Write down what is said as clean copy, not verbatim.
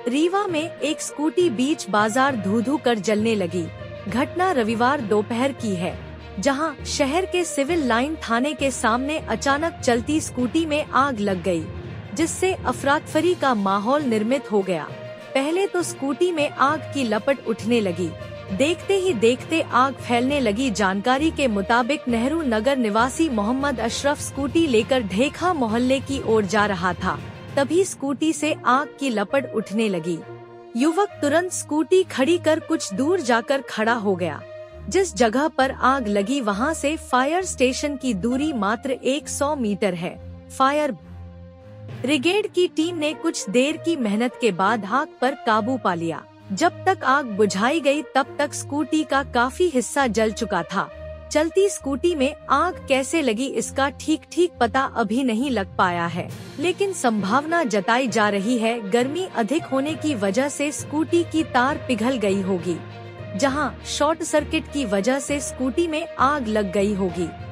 रीवा में एक स्कूटी बीच बाजार धू धू कर जलने लगी। घटना रविवार दोपहर की है, जहां शहर के सिविल लाइन थाने के सामने अचानक चलती स्कूटी में आग लग गई, जिससे अफरातफरी का माहौल निर्मित हो गया। पहले तो स्कूटी में आग की लपट उठने लगी, देखते ही देखते आग फैलने लगी। जानकारी के मुताबिक नेहरू नगर निवासी मोहम्मद अशरफ स्कूटी लेकर ढेखा मोहल्ले की ओर जा रहा था, तभी स्कूटी से आग की लपट उठने लगी। युवक तुरंत स्कूटी खड़ी कर कुछ दूर जाकर खड़ा हो गया। जिस जगह पर आग लगी वहां से फायर स्टेशन की दूरी मात्र 100 मीटर है। फायर ब्रिगेड की टीम ने कुछ देर की मेहनत के बाद आग पर काबू पा लिया। जब तक आग बुझाई गई तब तक स्कूटी का काफी हिस्सा जल चुका था। चलती स्कूटी में आग कैसे लगी इसका ठीक पता अभी नहीं लग पाया है, लेकिन संभावना जताई जा रही है गर्मी अधिक होने की वजह से स्कूटी की तार पिघल गई होगी, जहां शॉर्ट सर्किट की वजह से स्कूटी में आग लग गई होगी।